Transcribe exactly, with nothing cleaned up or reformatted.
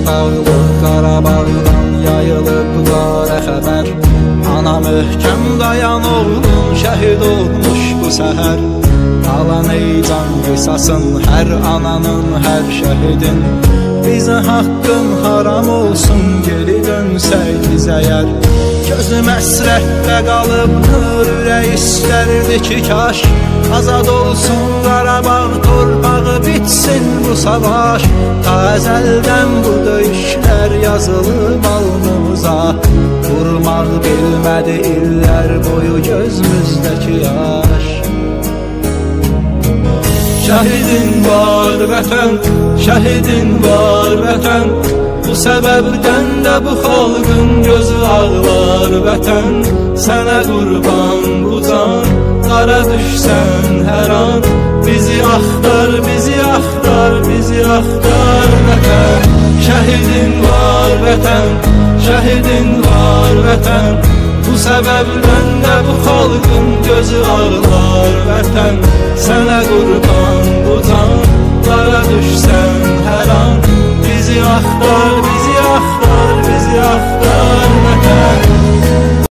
dağılıb Qarabağdan yayılıb qara xəbər. Ana möhkəm dayan oğlum, şəhid olmuş bu səhər. Alan ey can qisasın hər ananın, hər şəhidin. Bizə haqqın haram olsun, geri dönsək biz əgər. Gözüm əsrətdə qalıbdır, ürək istərdi ki kaş azad olsun Qarabağ torpağı, bitsin bu savaş. Ta əzəldən bu döyüşlər yazılıb alnımıza, vurmaq bilmədi illər boyu gözümüzdəki yaş. Şəhidin var vətən, şəhidin var vətən. Bu səbəbdən də bu xalqın gözü ağlar vətən. Sənə qurban bu can, qara düşsən hər an. Bizi axtar, bizi axtar, bizi axtar vətən. Şəhidin var vətən, şəhidin var vətən. Bu səbəbdən də bu xalqın gözü ağlar